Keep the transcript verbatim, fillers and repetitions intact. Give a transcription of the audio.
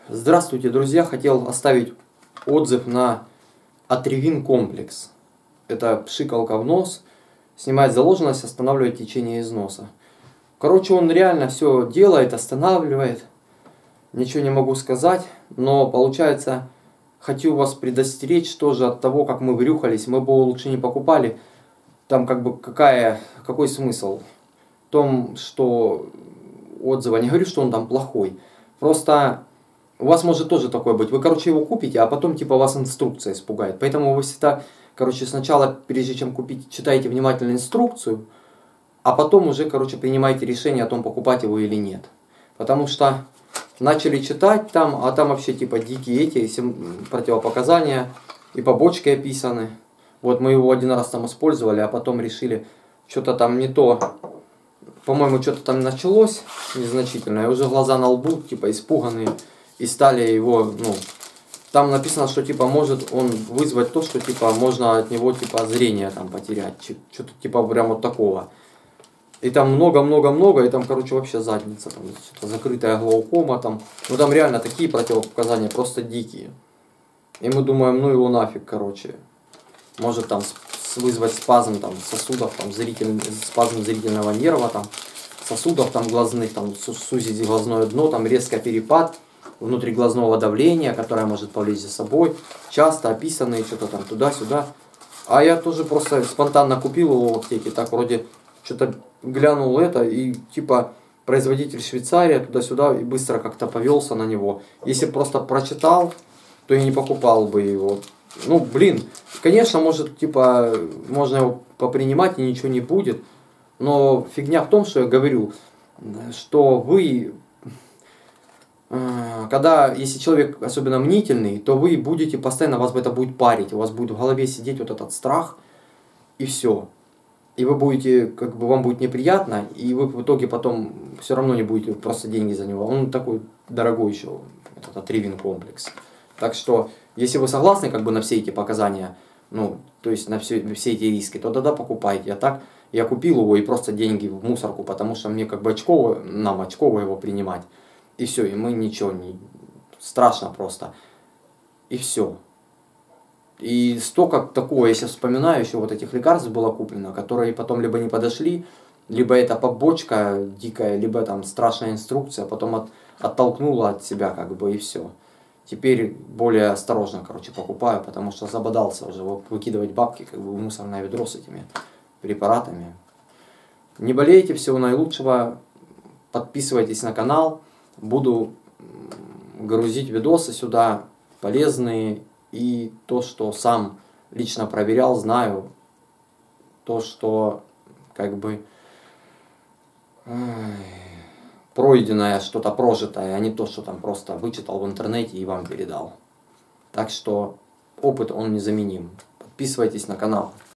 Здравствуйте, друзья! Хотел оставить отзыв на Atривин комплекс. Это пшикалка в нос, снимает заложенность, останавливает течение из носа. Короче, он реально все делает, останавливает. Ничего не могу сказать, но получается, хочу вас предостеречь тоже от того, как мы врюхались. Мы бы его лучше не покупали. Там как бы какая, какой смысл? В том, что отзыва, не говорю, что он там плохой. Просто у вас может тоже такое быть. Вы, короче, его купите, а потом, типа, вас инструкция испугает. Поэтому вы всегда, короче, сначала, прежде чем купить, читайте внимательно инструкцию, а потом уже, короче, принимайте решение о том, покупать его или нет. Потому что начали читать там, а там вообще, типа, дикие эти противопоказания и побочки описаны. Вот мы его один раз там использовали, а потом решили, что-то там не то. По-моему, что-то там началось незначительное, и уже глаза на лбу, типа, испуганные. И стали его, ну, там написано, что типа может он вызвать то, что типа можно от него типа зрение там потерять, что-то типа прям вот такого. И там много-много-много, и там, короче, вообще задница, там закрытая глаукома, там, ну там реально такие противопоказания просто дикие. И мы думаем, ну его нафиг, короче, может там вызвать спазм там сосудов, там зритель, спазм зрительного нерва, там сосудов там глазных, там сузить глазное дно, там резко перепад внутриглазного давления, которое может повлечь за собой, часто описанные что-то там туда-сюда. А я тоже просто спонтанно купил его в аптеке, так вроде что-то глянул это, и типа производитель Швейцария туда-сюда, и быстро как-то повелся на него. Если просто прочитал, то и не покупал бы его. Ну, блин, конечно, может, типа, можно его попринимать и ничего не будет, но фигня в том, что я говорю, что вы... Когда, если человек особенно мнительный, то вы будете постоянно, вас это будет парить, у вас будет в голове сидеть вот этот страх, и все. И вы будете, как бы вам будет неприятно, и вы в итоге потом все равно не будете просто деньги за него. Он такой дорогой еще, этот Atривин комплекс. Так что, если вы согласны как бы на все эти показания, ну, то есть на все, все эти риски, то тогда покупайте. А так, я купил его и просто деньги в мусорку, потому что мне как бы очково, нам очково его принимать. И все, и мы ничего не... Страшно просто. И все. И столько такого, я сейчас вспоминаю, еще вот этих лекарств было куплено, которые потом либо не подошли, либо это побочка дикая, либо там страшная инструкция, потом от, оттолкнула от себя, как бы, и все. Теперь более осторожно, короче, покупаю, потому что забодался уже выкидывать бабки, как бы, в мусорное ведро с этими препаратами. Не болейте, всего наилучшего. Подписывайтесь на канал. Буду грузить видосы сюда полезные, и то, что сам лично проверял, знаю, то, что как бы ой, пройденное, что-то прожитое, а не то, что там просто вычитал в интернете и вам передал. Так что опыт он незаменим. Подписывайтесь на канал.